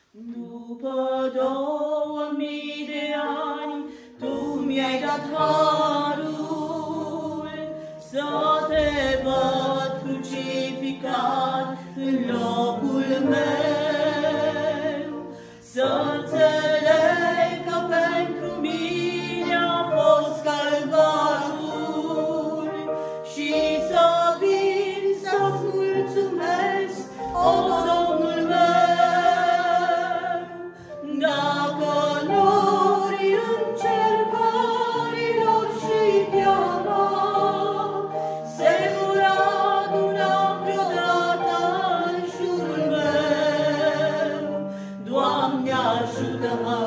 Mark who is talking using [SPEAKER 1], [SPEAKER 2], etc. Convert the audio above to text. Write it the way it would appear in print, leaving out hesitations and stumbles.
[SPEAKER 1] După 2000 de ani, Tu mi-ai dat harul să te văd crucificat în locul meu, să înțeleg că pentru mine a fost calvarul și să vin să-ți mulțumesc, o Domnul meu. Dacă norii încercărilor și teama se vor aduna vreodată în jurul meu, Doamne, ajută-mă!